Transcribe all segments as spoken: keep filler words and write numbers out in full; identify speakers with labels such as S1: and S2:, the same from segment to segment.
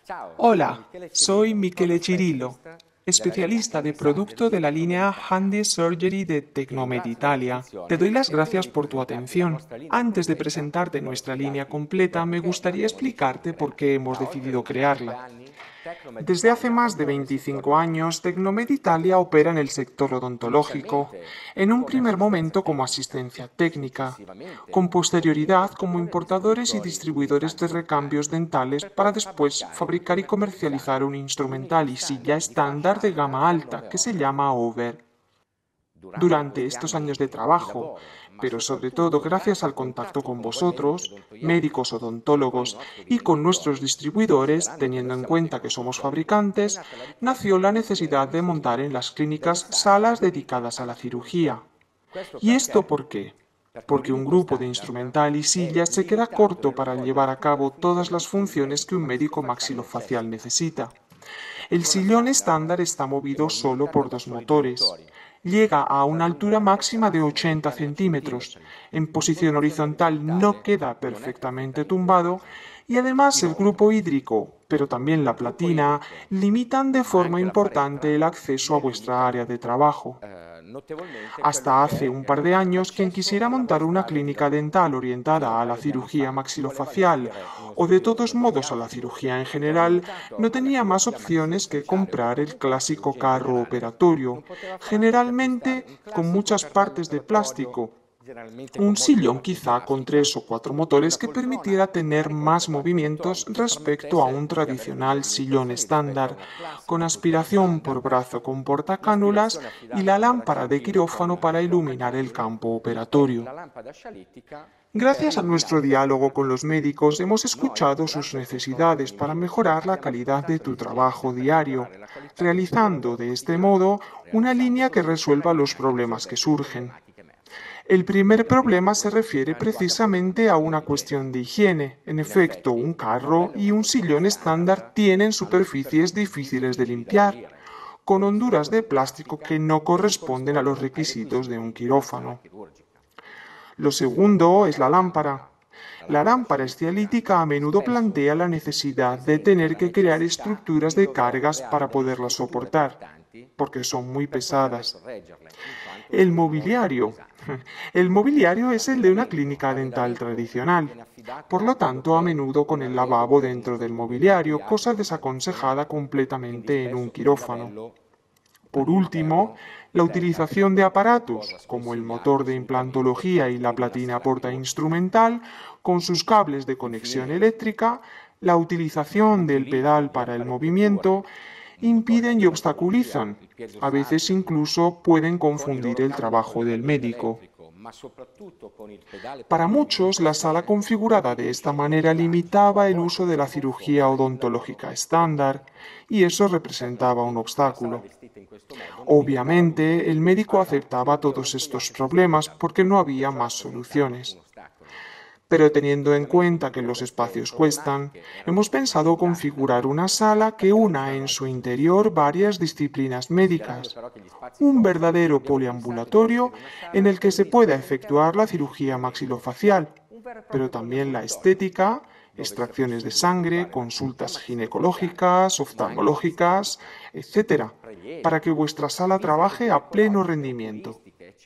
S1: Hola, soy Michele Cirillo, especialista de producto de la línea Handy Surgery de Tecnomed Italia. Te doy las gracias por tu atención. Antes de presentarte nuestra línea completa, me gustaría explicarte por qué hemos decidido crearla. Desde hace más de veinticinco años, Tecnomed Italia opera en el sector odontológico, en un primer momento como asistencia técnica, con posterioridad como importadores y distribuidores de recambios dentales para después fabricar y comercializar un instrumental y silla estándar de gama alta que se llama Over. Durante estos años de trabajo, pero sobre todo gracias al contacto con vosotros, médicos odontólogos, y con nuestros distribuidores, teniendo en cuenta que somos fabricantes, nació la necesidad de montar en las clínicas salas dedicadas a la cirugía. ¿Y esto por qué? Porque un grupo de instrumental y sillas se queda corto para llevar a cabo todas las funciones que un médico maxilofacial necesita. El sillón estándar está movido solo por dos motores. Llega a una altura máxima de ochenta centímetros. En posición horizontal no queda perfectamente tumbado y además el grupo hídrico, pero también la platina, limitan de forma importante el acceso a vuestra área de trabajo. Hasta hace un par de años, quien quisiera montar una clínica dental orientada a la cirugía maxilofacial o de todos modos a la cirugía en general, no tenía más opciones que comprar el clásico carro operatorio, generalmente con muchas partes de plástico. Un sillón quizá con tres o cuatro motores que permitiera tener más movimientos respecto a un tradicional sillón estándar, con aspiración por brazo con portacánulas y la lámpara de quirófano para iluminar el campo operatorio. Gracias a nuestro diálogo con los médicos hemos escuchado sus necesidades para mejorar la calidad de tu trabajo diario, realizando de este modo una línea que resuelva los problemas que surgen. El primer problema se refiere precisamente a una cuestión de higiene. En efecto, un carro y un sillón estándar tienen superficies difíciles de limpiar, con honduras de plástico que no corresponden a los requisitos de un quirófano. Lo segundo es la lámpara. La lámpara escialítica a menudo plantea la necesidad de tener que crear estructuras de cargas para poderlas soportar, porque son muy pesadas. El mobiliario. El mobiliario es el de una clínica dental tradicional, por lo tanto a menudo con el lavabo dentro del mobiliario, cosa desaconsejada completamente en un quirófano. Por último, la utilización de aparatos, como el motor de implantología y la platina porta instrumental, con sus cables de conexión eléctrica, la utilización del pedal para el movimiento, impiden y obstaculizan. A veces incluso pueden confundir el trabajo del médico. Para muchos, la sala configurada de esta manera limitaba el uso de la cirugía odontológica estándar y eso representaba un obstáculo. Obviamente, el médico aceptaba todos estos problemas porque no había más soluciones. Pero teniendo en cuenta que los espacios cuestan, hemos pensado configurar una sala que una en su interior varias disciplinas médicas, un verdadero poliambulatorio en el que se pueda efectuar la cirugía maxilofacial, pero también la estética, extracciones de sangre, consultas ginecológicas, oftalmológicas, etcétera, para que vuestra sala trabaje a pleno rendimiento.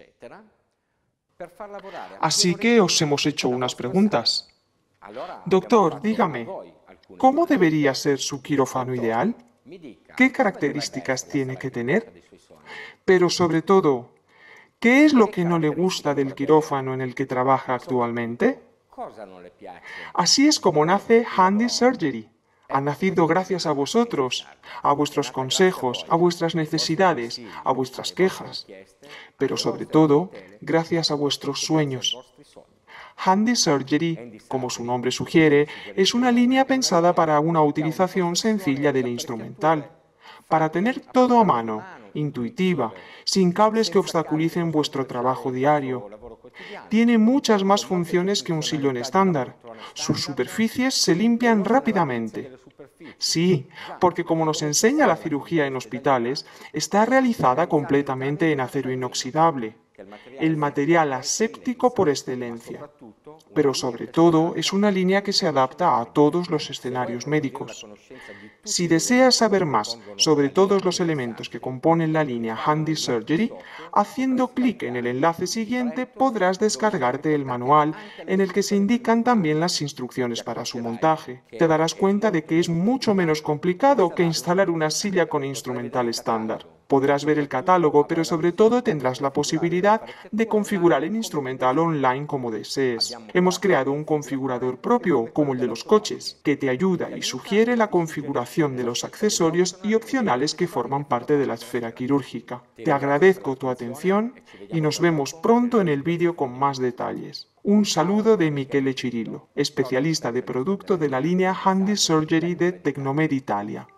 S1: Así que os hemos hecho unas preguntas. Doctor, dígame, ¿cómo debería ser su quirófano ideal? ¿Qué características tiene que tener? Pero sobre todo, ¿qué es lo que no le gusta del quirófano en el que trabaja actualmente? Así es como nace Handy Surgery. Ha nacido gracias a vosotros, a vuestros consejos, a vuestras necesidades, a vuestras quejas, pero sobre todo gracias a vuestros sueños. Handy Surgery, como su nombre sugiere, es una línea pensada para una utilización sencilla del instrumental, para tener todo a mano, intuitiva, sin cables que obstaculicen vuestro trabajo diario. Tiene muchas más funciones que un sillón estándar. Sus superficies se limpian rápidamente. Sí, porque como nos enseña la cirugía en hospitales, está realizada completamente en acero inoxidable, el material aséptico por excelencia. pero sobre todo es una línea que se adapta a todos los escenarios médicos. Si deseas saber más sobre todos los elementos que componen la línea Handy Surgery, haciendo clic en el enlace siguiente podrás descargarte el manual en el que se indican también las instrucciones para su montaje. Te darás cuenta de que es mucho menos complicado que instalar una silla con instrumental estándar. Podrás ver el catálogo, pero sobre todo tendrás la posibilidad de configurar el instrumental online como desees. Hemos creado un configurador propio, como el de los coches, que te ayuda y sugiere la configuración de los accesorios y opcionales que forman parte de la esfera quirúrgica. Te agradezco tu atención y nos vemos pronto en el vídeo con más detalles. Un saludo de Michele Cirillo, especialista de producto de la línea Handy Surgery de Tecnomed Italia.